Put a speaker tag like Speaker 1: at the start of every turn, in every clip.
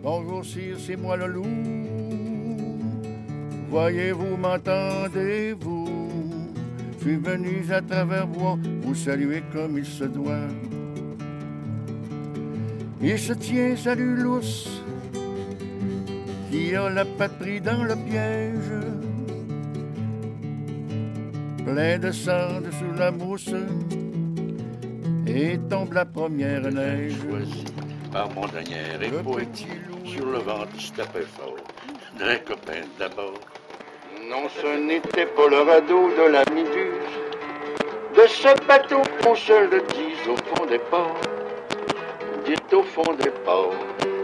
Speaker 1: Bonjour sire, c'est moi le loup. Voyez-vous, m'entendez-vous? Je suis venu à travers vous saluer comme il se doit. Il se tient, salut l'ours, qui a la patrie dans le piège. Plein de cendre sous la mousse, et tombe la première neige.
Speaker 2: Choisi par mon dernière épaule, sur le ventre se tapait fort. D'un copain d'abord.
Speaker 3: Non, ce n'était pas le radeau de la Méduse, de ce bateau qu'on se le dise au fond des ports, dit au fond des ports.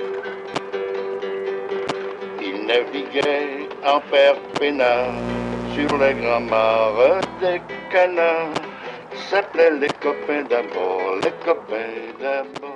Speaker 3: Il naviguait en père peinard sur les grands mares des canards, s'appelaient les copains d'abord, les copains d'abord.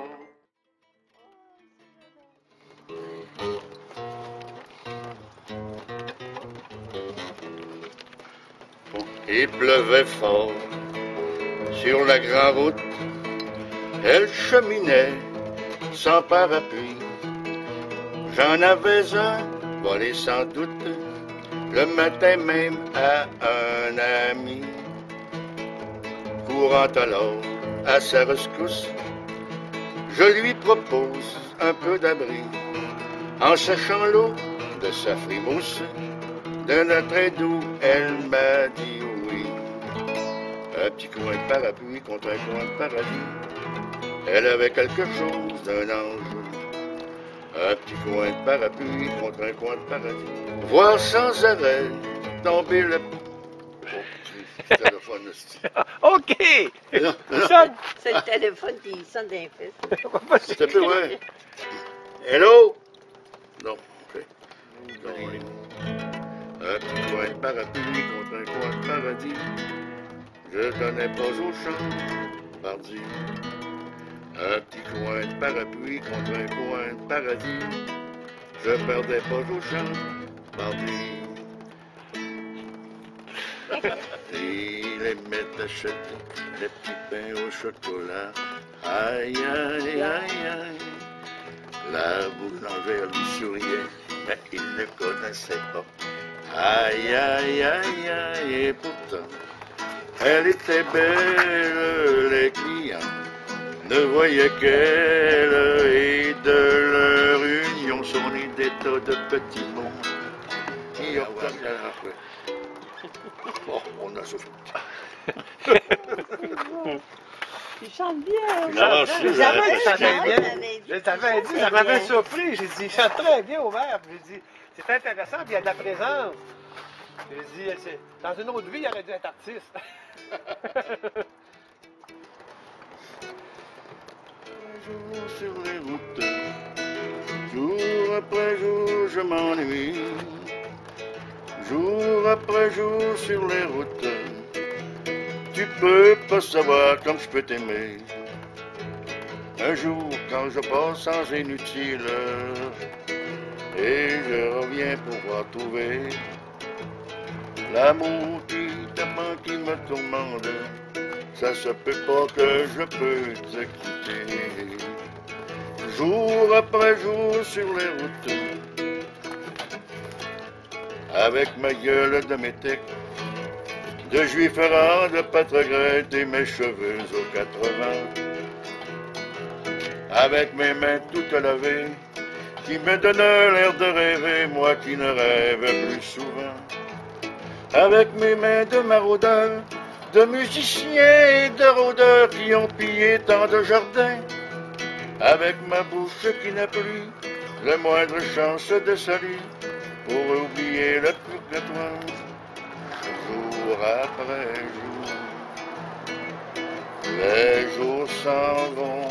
Speaker 2: Il pleuvait fort sur la grande route. Elle cheminait sans parapluie. J'en avais un, volé sans doute, le matin même à un ami. Courant alors à sa rescousse, je lui propose un peu d'abri, en séchant l'eau de sa frimousse. D'un trait doux, elle m'a dit oui. Un petit coin de parapluie contre un coin de paradis. Elle avait quelque chose d'un ange. Un petit coin de parapluie contre un coin de paradis. Voir sans arrêt tomber le... Oh, téléphone.
Speaker 4: OK!
Speaker 2: Non,
Speaker 5: C'est le téléphone qui sonne d'un fils.
Speaker 2: c'est un peu, ouais. Hello? Non, OK. Non, oui. Un petit coin de parapluie contre un coin de paradis. Je donnais pas au champ, mardi. Un petit coin de parapluie contre un coin de paradis. Je perdais pas au champ, mardi. Il aimait acheter des petits pains au chocolat. Aïe, aïe, aïe, aïe. La boulangère lui souriait, mais il ne connaissait pas. Aïe, aïe, aïe, aïe, et pourtant, elle était belle, les clients ne voyaient qu'elle, et de leur union sont nés des tas de petits mondes qui obtiennent la rentrée. Bon, on a souffert.
Speaker 5: Il chante bien.
Speaker 2: Non, je
Speaker 4: Je savais qu'il
Speaker 2: suis
Speaker 4: chantait bien.
Speaker 5: J'avais
Speaker 4: Je t'avais dit, ça m'avait surpris. J'ai dit, il chante très bien au verbe. J'ai dit, c'est intéressant, puis il y a de la présence. J'ai dit, dans une autre vie, il aurait dû être artiste.
Speaker 2: Jour sur les routes, jour après jour, je m'ennuie. Jour après jour sur les routes, tu peux pas savoir comme je peux t'aimer. Un jour, quand je passe sans inutile, et je reviens pour pouvoir trouver l'amour qui me tourmente, ça se peut pas que je peux te quitter. Jour après jour sur les routes, avec ma gueule de métèque, de juif errant, de patrogrette et mes cheveux aux 80. Avec mes mains toutes lavées, qui me donnent l'air de rêver, moi qui ne rêve plus souvent. Avec mes mains de maraudeurs, de musiciens et de rôdeurs qui ont pillé tant de jardins. Avec ma bouche qui n'a plus la moindre chance de salut, pour oublier le purgatoire, jour après jour. Les jours s'en vont,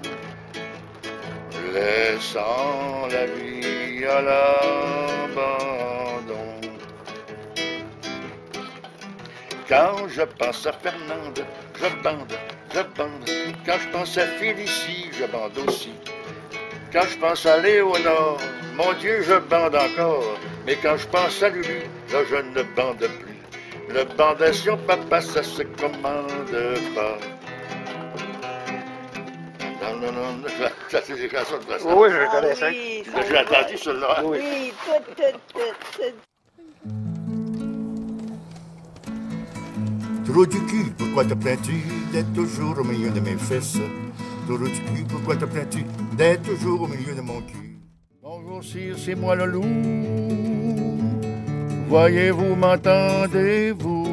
Speaker 2: laissant la vie à l'abandon. Quand je pense à Fernande, je bande, je bande. Quand je pense à Félicie, je bande aussi. Quand je pense à Léonore, mon Dieu, je bande encore. Mais quand je pense à Lulu, là, je ne bande plus. Le bandation, papa, ça se commande pas. non, non, ça c'est des chansons de ça.
Speaker 4: Oui, je le connais ça.
Speaker 5: Oui,
Speaker 2: J'ai entendu celle-là.
Speaker 4: Oui.
Speaker 5: oui, tout.
Speaker 1: Trou du cul, pourquoi te plains-tu d'être toujours au milieu de mes fesses? Trou du cul, pourquoi te plains-tu d'être toujours au milieu de mon cul? Bonjour sire, c'est moi le loup. Voyez-vous, m'entendez-vous?